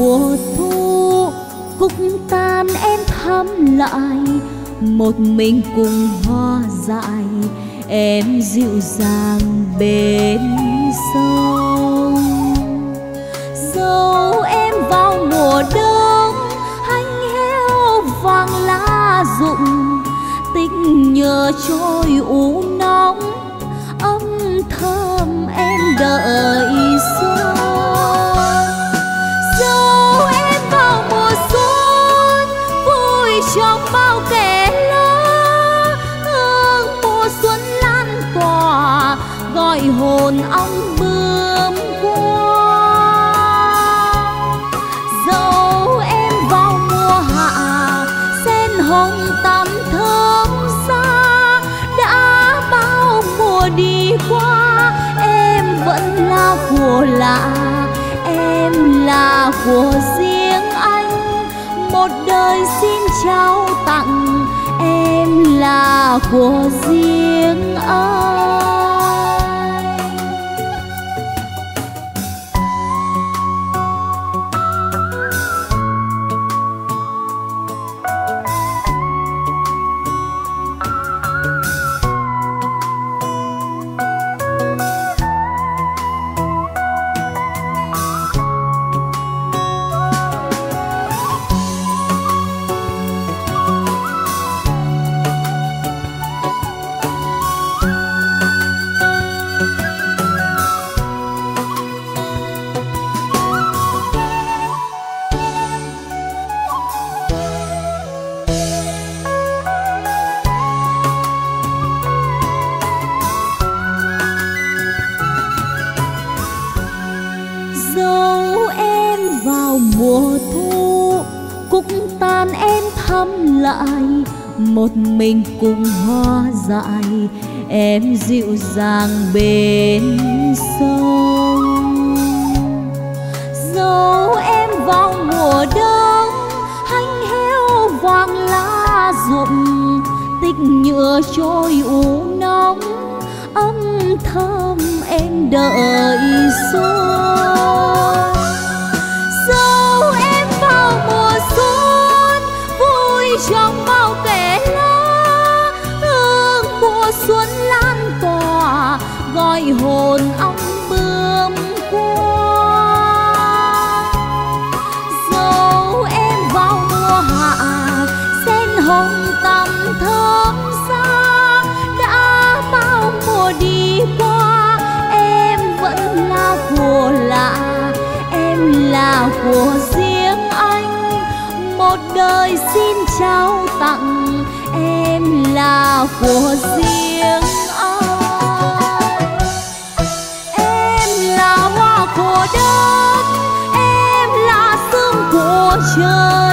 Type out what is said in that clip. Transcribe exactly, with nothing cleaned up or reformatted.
mùa thu, cúc tan em thăm lại, một mình cùng hoa dại em dịu dàng bên sông. Dẫu em vào mùa đông hanh héo vàng lá rụng, tình nhớ trôi u nóng ấm thơm em đợi xuân. Dẫu em vào mùa xuân vui trong bao kẻ lá, hương mùa xuân lan tỏa gọi hồn ong bướm qua. Dẫu em vào mùa hạ sen hồng tắm thơm xa, đã bao mùa đi qua em vẫn là của lạ, em là của riêng anh, một đời xin trao tặng em là của riêng anh. Mùa thu cúc tan em thăm lại, một mình cùng hoa dại em dịu dàng bên sông. Dẫu em vào mùa đông hanh héo vàng lá rụng, tích nhựa trôi u nóng ấm thơm em đợi xuân. Dẫu em vào mùa xuân vui trong bao kẻ lá, hương mùa xuân lan tỏa gọi hồn ong bướm qua. Dẫu em vào mùa hạ sen hồng tắm thơm xa, đã bao mùa đi qua em vẫn là của lạ, em là của riêng anh, một đời xin trao tặng em là của riêng anh. Em là hoa của đất, em là sương của trời,